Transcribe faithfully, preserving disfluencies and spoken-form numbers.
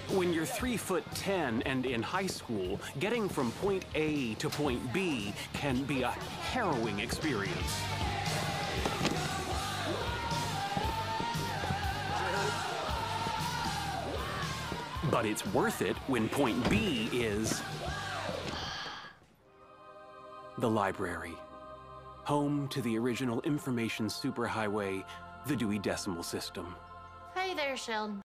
When you're three foot ten and in high school, getting from point A to point B can be a harrowing experience. But it's worth it when point B is the library, home to the original information superhighway, the Dewey Decimal System. Hey there, Sheldon.